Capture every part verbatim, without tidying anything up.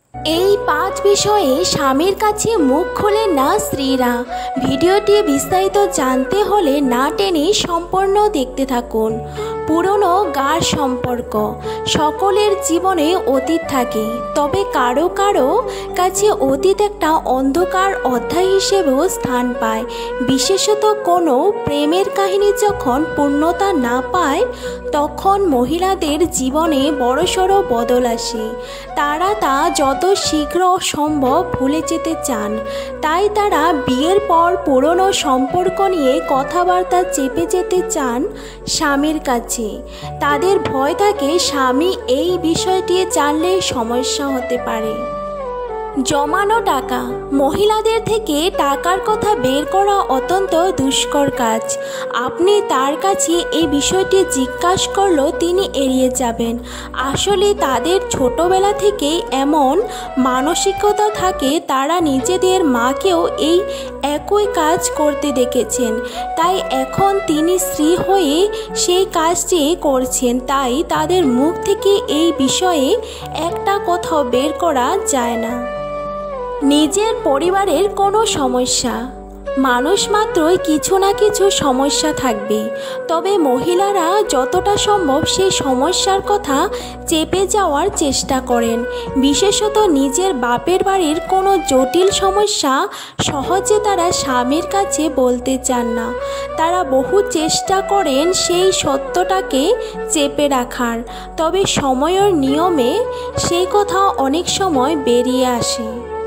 এই পাঁচ বিষয়ে স্বামীর কাছে মুখ খোলেন না স্ত্রীরা। ভিডিওটি বিস্তারিত জানতে হলে না টেনে সম্পূর্ণ দেখতে থাকুন। পুরনো গাঢ় সম্পর্ক সকলের জীবনে অতীত থাকে, তবে কারো কারো কাছে অতীত একটা অন্ধকার অধ্যায় হিসেবেও স্থান পায়। বিশেষত কোনো প্রেমের কাহিনী যখন পূর্ণতা না পায়, তখন মহিলাদের জীবনে বড়সড় বদল আসে। তারা তা যত শীঘ্র সম্ভব ভুলে যেতে চান। তাই তারা বিয়ের পর পুরনো সম্পর্ক নিয়ে কথাবার্তা চেপে যেতে চান স্বামীর কাছে। তাদের ভয় থাকে স্বামী এই বিষয়টি জানলে সমস্যা হতে পারে। জমানো টাকা মহিলাদের থেকে টাকার কথা বের করা অত্যন্ত দুষ্কর কাজ। আপনি তার কাছে এই বিষয়টি জিজ্ঞাসা করলেও তিনি এড়িয়ে যাবেন। আসলে তাদের ছোটবেলা থেকেই এমন মানসিকতা থাকে, তারা নিজেদের মাকেও এই একই কাজ করতে দেখেছেন। তাই এখন তিনি স্ত্রী হয়ে সেই কাজটি করছেন। তাই তাদের মুখ থেকে এই বিষয়ে একটা কথাও বের করা যায় না। নিজের পরিবারের কোনো সমস্যা মানুষ মাত্রই কিছু না কিছু সমস্যা থাকবে, তবে মহিলারা যতটা সম্ভব সেই সমস্যার কথা চেপে যাওয়ার চেষ্টা করেন। বিশেষত নিজের বাপের বাড়ির কোনো জটিল সমস্যা সহজে তারা স্বামীর কাছে বলতে চান না। তারা বহু চেষ্টা করেন সেই সত্যটাকে চেপে রাখার, তবে সময়ের নিয়মে সেই কথা অনেক সময় বেরিয়ে আসে।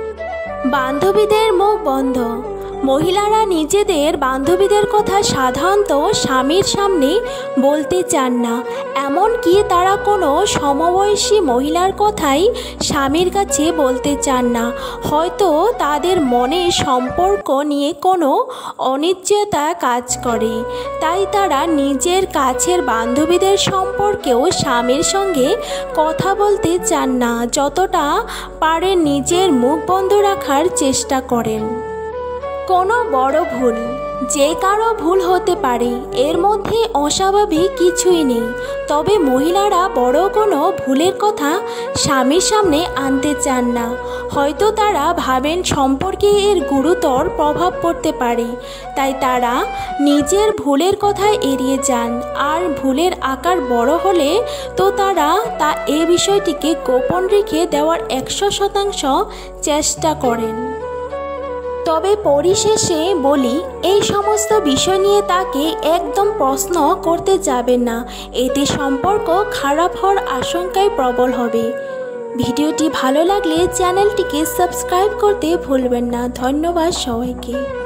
বান্ধবীদের মুখ বন্ধ মহিলারা নিজেদের বান্ধবীদের কথা সাধারণত স্বামীর সামনে বলতে চান না। এমনকি তারা কোনো সমবয়সী মহিলার কথাই স্বামীর কাছে বলতে চান না। হয়তো তাদের মনে সম্পর্ক নিয়ে কোনো অনিশ্চয়তা কাজ করে, তাই তারা নিজের কাছের বান্ধবীদের সম্পর্কেও স্বামীর সঙ্গে কথা বলতে চান না। যতটা পারেন নিজের মুখ বন্ধ রাখার চেষ্টা করেন। কোনো বড় ভুল যে কারো ভুল হতে পারে, এর মধ্যে অস্বাভাবিক কিছুই নেই। তবে মহিলারা বড় কোনো ভুলের কথা স্বামীর সামনে আনতে চান না। হয়তো তারা ভাবেন সম্পর্কে এর গুরুতর প্রভাব পড়তে পারে, তাই তারা নিজের ভুলের কথা এড়িয়ে যান। আর ভুলের আকার বড় হলে তো তারা তা এ বিষয়টিকে গোপন রেখে দেওয়ার একশো শতাংশ চেষ্টা করেন। তবে পরিশেষে বলি, এই সমস্ত বিষয় নিয়ে তাকে একদম প্রশ্ন করতে যাবেন না। এতে সম্পর্ক খারাপ হওয়ার আশঙ্কাই প্রবল হবে। ভিডিওটি ভালো লাগলে চ্যানেলটিকে সাবস্ক্রাইব করতে ভুলবেন না। ধন্যবাদ সবাইকে।